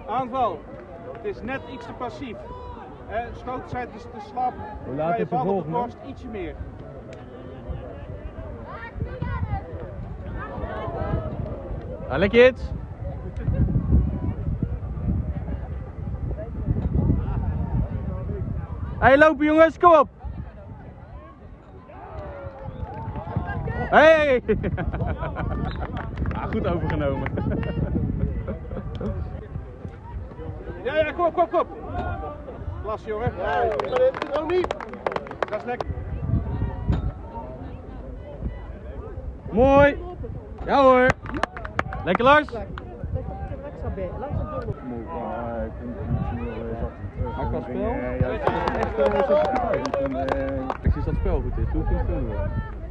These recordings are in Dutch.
Aanval. Het is net iets te passief. Schoten zijn dus te slap. Hoe laat is de bal op de volgende? borst, ietsje meer. Lekker iets. Hey, lopen jongens, kom op. Hey. Ah, goed overgenomen. Ja, kom. Klas, jongen. Ja, dit ook niet. Dat is lekker. Mooi. Ja hoor. Lekker Lars. Hij kan spel? Precies dat spel goed is. Doe het in het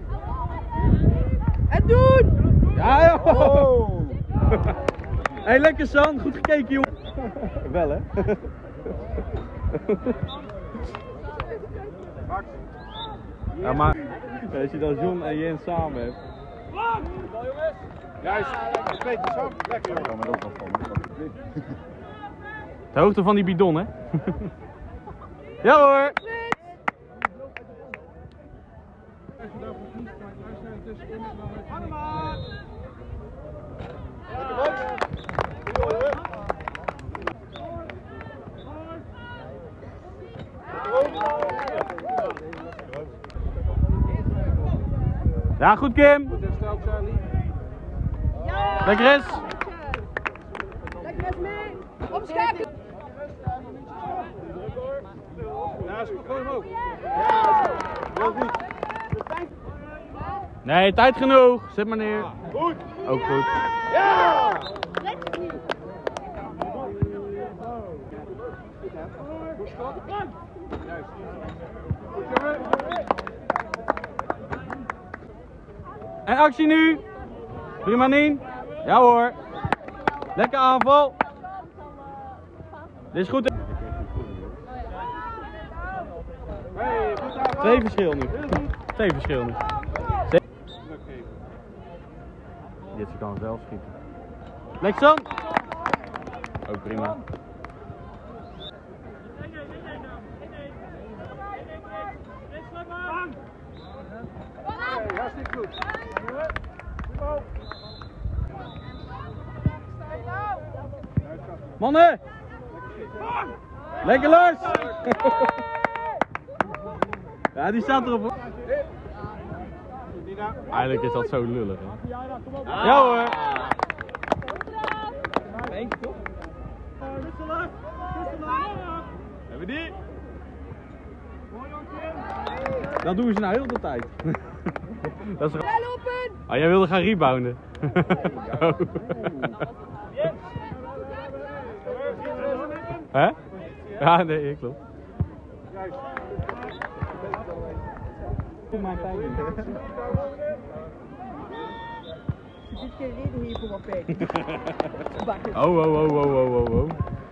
En doen! Ja joh. Oh. Hey, lekker San. Goed gekeken jongen. Wel hè. Ja maar als je dan John en Jens samen hebt. Juist, twee samen. Lekker jongen. De hoogte van die bidon hè. Ja hoor. Ja, goed Kim. Goed hersteld, Charlie. Ja! Lekker is. Lekker eens mee! Opschakelen! Ja, is goed. Gooi hem ook. Ja, heel goed. Nee, tijd genoeg. Zet maar neer. Goed. Ook goed. Ja! Goed schot. Juist. Goed jongen. En actie nu. Prima Nien. Ja hoor. Lekker aanval. Dit is goed. Hey, goed aanval. 2 verschil nu. 2 verschil nu. Dit kan wel schieten. Lekker San. Ook prima. Hey, hartstikke goed. Mannen. Lekker Lars. Ja, die staat erop. Eigenlijk is dat zo lullig hè. Ja hoor. Eén keer toch? Hebben we die? Dat doen ze nou heel de tijd. Dat is oh, jij wilde gaan rebounden. Oh. Hè? Ja, nee, klopt. Mijn pijn. Er zit geen reden hier voor wat pijn. Oh.